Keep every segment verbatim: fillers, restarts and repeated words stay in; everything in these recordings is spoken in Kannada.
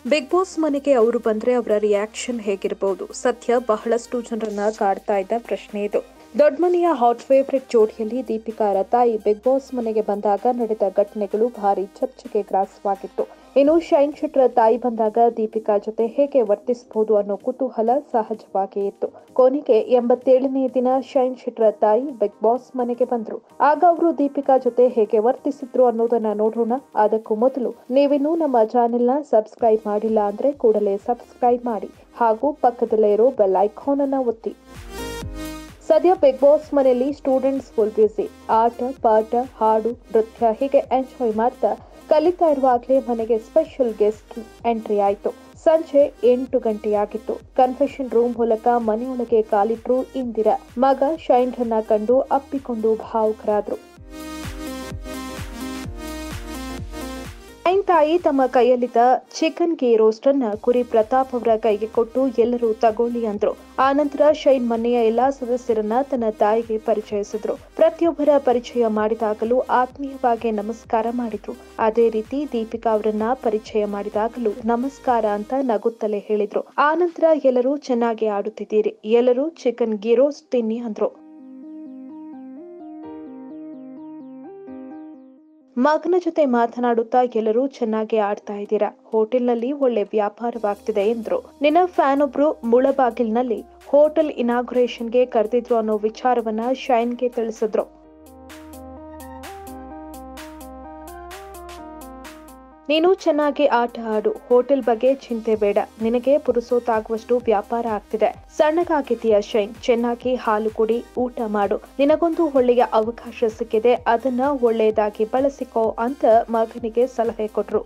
ಬಿಗ್ ಬಾಸ್ ಮನೆಗೆ ಅವರು ಬಂದ್ರೆ ಅವರ ರಿಯಾಕ್ಷನ್ ಹೇಗಿರಬಹುದು? ಸದ್ಯ ಬಹಳಷ್ಟು ಜನರನ್ನ ಕಾಡ್ತಾ ಇದ್ದ ಪ್ರಶ್ನೆ ಇದು. ದೊಡ್ಡ ಮನೆಯ ಹಾಟ್ ಫೇವರೇಟ್ ಜೋಡಿಯಲ್ಲಿ ದೀಪಿಕಾ ಅವರ ತಾಯಿ ಬಿಗ್ ಬಾಸ್ ಮನೆಗೆ ಬಂದಾಗ ನಡೆದ ಘಟನೆಗಳು ಭಾರಿ ಚರ್ಚೆಗೆ ಗ್ರಾಸವಾಗಿತ್ತು. ಇನ್ನು ಶೈನ್ ಶೆಟ್ಟರ್ ತಾಯಿ ಬಂದಾಗ ದೀಪಿಕಾ ಜೊತೆ ಹೇಗೆ ವರ್ತಿಸಬಹುದು ಅನ್ನೋ ಕುತೂಹಲ ಸಹಜವಾಗಿಯೇ ಇತ್ತು. ಕೊನೆಗೆ ಎಂಬತ್ತೇಳನೇ ದಿನ ಶೈನ್ ಶೆಟ್ಟರ್ ತಾಯಿ ಬಿಗ್ ಬಾಸ್ ಮನೆಗೆ ಬಂದ್ರು. ಆಗ ಅವರು ದೀಪಿಕಾ ಜೊತೆ ಹೇಗೆ ವರ್ತಿಸಿದ್ರು ಅನ್ನೋದನ್ನ ನೋಡೋಣ. ಅದಕ್ಕೂ ಮೊದಲು ನೀವಿನ್ನೂ ನಮ್ಮ ಚಾನೆಲ್ ನ ಸಬ್ಸ್ಕ್ರೈಬ್ ಮಾಡಿಲ್ಲ ಅಂದ್ರೆ ಕೂಡಲೇ ಸಬ್ಸ್ಕ್ರೈಬ್ ಮಾಡಿ ಹಾಗೂ ಪಕ್ಕದಲ್ಲೇ ಇರೋ ಬೆಲ್ ಐಕಾನ್ ಅನ್ನ ಒತ್ತಿ. ಸದ್ಯ ಬಿಗ್ ಬಾಸ್ ಮನೆಯಲ್ಲಿ ಸ್ಟೂಡೆಂಟ್ಸ್ ಫುಲ್ ಬ್ಯುಸಿ. ಆಟ ಪಾಠ ಹಾಡು ನೃತ್ಯ ಹೀಗೆ ಎಂಜಾಯ್ ಮಾಡ್ತಾ ಕಲಿತಾ ಇರುವಾಗಲೇ ಮನೆಗೆ ಸ್ಪೆಷಲ್ ಗೆಸ್ಟ್ ಎಂಟ್ರಿ ಆಯಿತು. ಸಂಜೆ ಎಂಟು ಗಂಟೆಯಾಗಿತ್ತು. ಕನ್ಫೆಷನ್ ರೂಮ್ ಮೂಲಕ ಮನೆಯೊಳಗೆ ಕಾಲಿಟ್ರು ಇಂದಿರಾ. ಮಗ ಶೈನ್ ರನ್ನ ಕಂಡು ಅಪ್ಪಿಕೊಂಡು ಭಾವುಕರಾದ್ರು. ಶೈನ್ ತಾಯಿ ತಮ್ಮ ಕೈಯಲ್ಲಿದ್ದ ಚಿಕನ್ ಗೀ ರೋಸ್ಟ್ ಅನ್ನ ಕುರಿ ಪ್ರತಾಪ್ ಅವರ ಕೈಗೆ ಕೊಟ್ಟು ಎಲ್ಲರೂ ತಗೊಳ್ಳಿ ಅಂದ್ರು. ಆನಂತರ ಶೈನ್ ಮನೆಯ ಎಲ್ಲಾ ಸದಸ್ಯರನ್ನ ತನ್ನ ತಾಯಿಗೆ ಪರಿಚಯಿಸಿದ್ರು. ಪ್ರತಿಯೊಬ್ಬರ ಪರಿಚಯ ಮಾಡಿದಾಗಲೂ ಆತ್ಮೀಯವಾಗಿ ನಮಸ್ಕಾರ ಮಾಡಿದ್ರು. ಅದೇ ರೀತಿ ದೀಪಿಕಾ ಅವರನ್ನ ಪರಿಚಯ ಮಾಡಿದಾಗಲೂ ನಮಸ್ಕಾರ ಅಂತ ನಗುತ್ತಲೇ ಹೇಳಿದ್ರು. ಆನಂತರ ಎಲ್ಲರೂ ಚೆನ್ನಾಗಿ ಆಡುತ್ತಿದ್ದೀರಿ, ಎಲ್ಲರೂ ಚಿಕನ್ ಗೀ ರೋಸ್ಟ್ ತಿನ್ನಿ ಅಂದ್ರು. ಮಗನ ಜೊತೆ ಮಾತನಾಡುತ್ತಾ ಎಲ್ಲರೂ ಚೆನ್ನಾಗಿ ಆಡ್ತಾ ಇದ್ದೀರಾ, ಹೋಟೆಲ್ನಲ್ಲಿ ಒಳ್ಳೆ ವ್ಯಾಪಾರವಾಗ್ತಿದೆ ಎಂದ್ರು. ನಿನ್ನ ಫ್ಯಾನ್ ಒಬ್ರು ಮುಳಬಾಗಿಲಿನಲ್ಲಿ ಹೋಟೆಲ್ ಇನಾಗ್ರೇಷನ್ಗೆ ಕರೆದಿದ್ರು ಅನ್ನೋ ವಿಚಾರವನ್ನ ಶೈನ್ಗೆ ತಿಳಿಸಿದ್ರು. ನೀನು ಚೆನ್ನಾಗಿ ಆಟ ಆಡು, ಹೋಟೆಲ್ ಬಗ್ಗೆ ಚಿಂತೆ ಬೇಡ, ನಿನಗೆ ಪುರುಸೋತಾಗುವಷ್ಟು ವ್ಯಾಪಾರ ಆಗ್ತಿದೆ. ಸಣ್ಣಗಾಗಿದೆಯಾ ಶೈನ್, ಚೆನ್ನಾಗಿ ಹಾಲು ಕುಡಿ, ಊಟ ಮಾಡು, ನಿನಗೊಂದು ಒಳ್ಳೆಯ ಅವಕಾಶ ಸಿಕ್ಕಿದೆ, ಅದನ್ನ ಒಳ್ಳೆಯದಾಗಿ ಬಳಸಿಕೋ ಅಂತ ಮಗನಿಗೆ ಸಲಹೆ ಕೊಟ್ರು.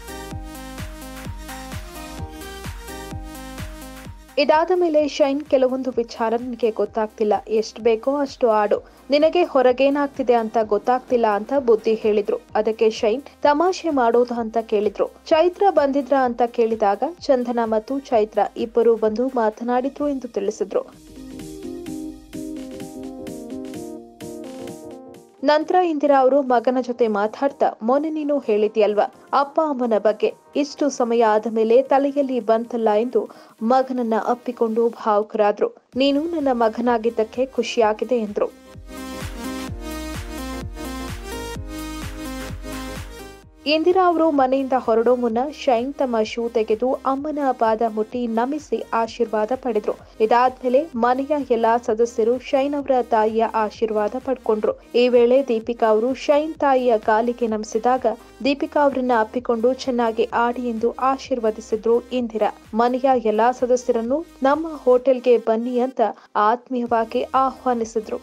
ಇದಾದ ಮೇಲೆ ಶೈನ್ ಕೆಲವೊಂದು ವಿಚಾರ ನನಗೆ ಗೊತ್ತಾಗ್ತಿಲ್ಲ, ಎಷ್ಟು ಬೇಕೋ ಅಷ್ಟು ಆಡು, ನಿನಗೆ ಹೊರಗೇನಾಗ್ತಿದೆ ಅಂತ ಗೊತ್ತಾಗ್ತಿಲ್ಲ ಅಂತ ಬುದ್ಧಿ ಹೇಳಿದ್ರು. ಅದಕ್ಕೆ ಶೈನ್ ತಮಾಷೆ ಮಾಡೋದು ಅಂತ ಕೇಳಿದ್ರು. ಚೈತ್ರ ಬಂದಿದ್ರ ಅಂತ ಕೇಳಿದಾಗ ಚಂದನ ಮತ್ತು ಚೈತ್ರ ಇಬ್ಬರು ಬಂದು ಮಾತನಾಡಿದ್ರು ಎಂದು ತಿಳಿಸಿದ್ರು. ನಂತರ ಇಂದಿರಾ ಅವರು ಮಗನ ಜೊತೆ ಮಾತಾಡ್ತಾ, ಮೊನ್ನೆ ನೀನು ಹೇಳಿದ್ಯಲ್ವಾ ಅಪ್ಪ ಅಮ್ಮನ ಬಗ್ಗೆ, ಇಷ್ಟು ಸಮಯ ಆದ ಮೇಲೆ ತಲೆಯಲ್ಲಿ ಬಂತಲ್ಲ ಎಂದು ಮಗನನ್ನ ಅಪ್ಪಿಕೊಂಡು ಭಾವುಕರಾದ್ರು. ನೀನು ನನ್ನ ಮಗನಾಗಿದ್ದಕ್ಕೆ ಖುಷಿಯಾಗಿದೆ ಎಂದ್ರು. ಇಂದಿರಾ ಅವರು ಮನೆಯಿಂದ ಹೊರಡೋ ಮುನ್ನ ಶೈನ್ ತಮ್ಮ ಶೂ ತೆಗೆದು ಅಮ್ಮನ ಪಾದ ಮುಟ್ಟಿ ನಮಿಸಿ ಆಶೀರ್ವಾದ ಪಡೆದ್ರು. ಇದಾದ್ಮೇಲೆ ಮನೆಯ ಎಲ್ಲಾ ಸದಸ್ಯರು ಶೈನ್ ಅವರ ತಾಯಿಯ ಆಶೀರ್ವಾದ ಪಡ್ಕೊಂಡ್ರು. ಈ ವೇಳೆ ದೀಪಿಕಾ ಅವರು ಶೈನ್ ತಾಯಿಯ ಕಾಲಿಗೆ ನಮಿಸಿದಾಗ ದೀಪಿಕಾ ಅವರನ್ನ ಅಪ್ಪಿಕೊಂಡು ಚೆನ್ನಾಗಿ ಆಡಿ ಎಂದು ಆಶೀರ್ವದಿಸಿದ್ರು ಇಂದಿರಾ. ಮನೆಯ ಎಲ್ಲಾ ಸದಸ್ಯರನ್ನು ನಮ್ಮ ಹೋಟೆಲ್ಗೆ ಬನ್ನಿ ಅಂತ ಆತ್ಮೀಯವಾಗಿ ಆಹ್ವಾನಿಸಿದ್ರು.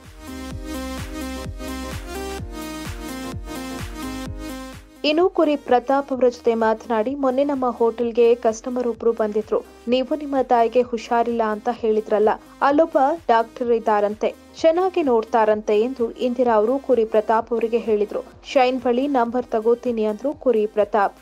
ಇನ್ನು ಕುರಿ ಪ್ರತಾಪ್ ಅವರ ಜೊತೆ ಮಾತನಾಡಿ, ಮೊನ್ನೆ ನಮ್ಮ ಹೋಟೆಲ್ಗೆ ಕಸ್ಟಮರ್ ಒಬ್ರು ಬಂದಿದ್ರು, ನೀವು ನಿಮ್ಮ ತಾಯಿಗೆ ಹುಷಾರಿಲ್ಲ ಅಂತ ಹೇಳಿದ್ರಲ್ಲ, ಅಲ್ಲೊಬ್ಬ ಡಾಕ್ಟರ್ ಇದ್ದಾರಂತೆ, ಚೆನ್ನಾಗಿ ನೋಡ್ತಾರಂತೆ ಎಂದು ಇಂದಿರಾ ಅವರು ಕುರಿ ಪ್ರತಾಪ್ ಅವರಿಗೆ ಹೇಳಿದ್ರು. ಶೈನ್ ಬಳಿ ನಂಬರ್ ತಗೋತೀನಿ ಅಂದ್ರು ಕುರಿ ಪ್ರತಾಪ್.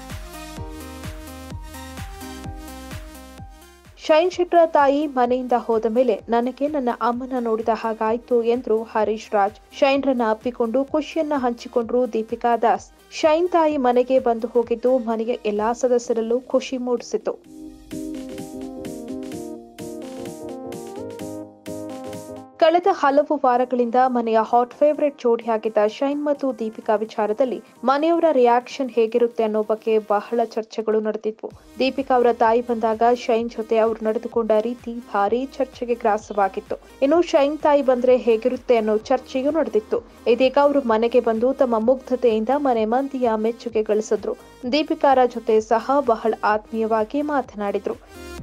ಶೈನ್ ಶೆಟ್ಟರ್ ತಾಯಿ ಮನೆಯಿಂದ ಹೋದ ಮೇಲೆ ನನಗೆ ನನ್ನ ಅಮ್ಮನ ನೋಡಿದ ಹಾಗಾಯ್ತು ಎಂದ್ರು ಹರೀಶ್ ರಾಜ್. ಶೈನ್ ರನ್ನ ಅಪ್ಪಿಕೊಂಡು ಖುಷಿಯನ್ನ ಹಂಚಿಕೊಂಡ್ರು ದೀಪಿಕಾ ದಾಸ್. ಶೈನ್ ತಾಯಿ ಮನೆಗೆ ಬಂದು ಹೋಗಿದ್ದು ಮನೆಯ ಎಲ್ಲಾ ಸದಸ್ಯರಲ್ಲೂ ಖುಷಿ ಮೂಡಿಸಿತು. ಕಳೆದ ಹಲವು ವಾರಗಳಿಂದ ಮನೆಯ ಹಾಟ್ ಫೇವರೇಟ್ ಜೋಡಿಯಾಗಿದ್ದ ಶೈನ್ ಮತ್ತು ದೀಪಿಕಾ ವಿಚಾರದಲ್ಲಿ ಮನೆಯವರ ರಿಯಾಕ್ಷನ್ ಹೇಗಿರುತ್ತೆ ಅನ್ನೋ ಬಗ್ಗೆ ಬಹಳ ಚರ್ಚೆಗಳು ನಡೆದಿದ್ವು. ದೀಪಿಕಾ ಅವರ ತಾಯಿ ಬಂದಾಗ ಶೈನ್ ಜೊತೆ ಅವರು ನಡೆದುಕೊಂಡ ರೀತಿ ಭಾರೀ ಚರ್ಚೆಗೆ ಗ್ರಾಸವಾಗಿತ್ತು. ಇನ್ನು ಶೈನ್ ತಾಯಿ ಬಂದ್ರೆ ಹೇಗಿರುತ್ತೆ ಅನ್ನೋ ಚರ್ಚೆಯೂ ನಡೆದಿತ್ತು. ಇದೀಗ ಅವರು ಮನೆಗೆ ಬಂದು ತಮ್ಮ ಮುಗ್ಧತೆಯಿಂದ ಮನೆ ಮಂದಿಯ ಮೆಚ್ಚುಗೆ ಗಳಿಸಿದ್ರು. ದೀಪಿಕಾರ ಜೊತೆ ಸಹ ಬಹಳ ಆತ್ಮೀಯವಾಗಿ ಮಾತನಾಡಿದ್ರು.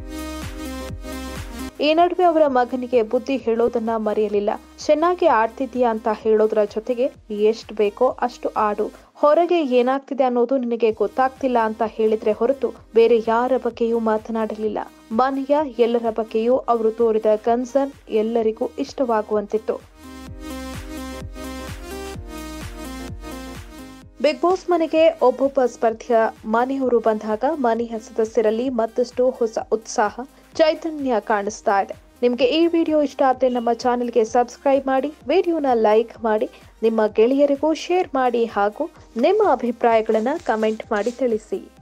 ಈ ನಡುವೆ ಅವರ ಮಗನಿಗೆ ಬುದ್ಧಿ ಹೇಳೋದನ್ನ ಮರೆಯಲಿಲ್ಲ. ಚೆನ್ನಾಗಿ ಆಡ್ತಿದ್ದೀಯಾ ಅಂತ ಹೇಳೋದ್ರ ಜೊತೆಗೆ ಎಷ್ಟು ಬೇಕೋ ಅಷ್ಟು ಆಡು, ಹೊರಗೆ ಏನಾಗ್ತಿದೆ ಅನ್ನೋದು ನಿನಗೆ ಗೊತ್ತಾಗ್ತಿಲ್ಲ ಅಂತ ಹೇಳಿದ್ರೆ ಹೊರತು ಬೇರೆ ಯಾರ ಬಗ್ಗೆಯೂ ಮಾತನಾಡಲಿಲ್ಲ. ಮನೆಯ ಎಲ್ಲರ ಬಗ್ಗೆಯೂ ಅವರು ತೋರಿದ ಕನ್ಸರ್ನ್ ಎಲ್ಲರಿಗೂ ಇಷ್ಟವಾಗುವಂತಿತ್ತು. ಬಿಗ್ ಬಾಸ್ ಮನೆಗೆ ಒಬ್ಬೊಬ್ಬ ಸ್ಪರ್ಧಿಯ ಮನೆಯವರು ಬಂದಾಗ ಮನೆಯ ಸದಸ್ಯರಲ್ಲಿ ಮತ್ತಷ್ಟು ಹೊಸ ಉತ್ಸಾಹ, ಚೈತನ್ಯ ಕಾಣಿಸ್ತಾ ಇದೆ. ನಿಮಗೆ ಈ ವಿಡಿಯೋ ಇಷ್ಟ ಆದರೆ ನಮ್ಮ ಚಾನೆಲ್ಗೆ ಸಬ್ಸ್ಕ್ರೈಬ್ ಮಾಡಿ, ವಿಡಿಯೋನ ಲೈಕ್ ಮಾಡಿ, ನಿಮ್ಮ ಗೆಳೆಯರಿಗೂ ಶೇರ್ ಮಾಡಿ ಹಾಗೂ ನಿಮ್ಮ ಅಭಿಪ್ರಾಯಗಳನ್ನು ಕಮೆಂಟ್ ಮಾಡಿ ತಿಳಿಸಿ.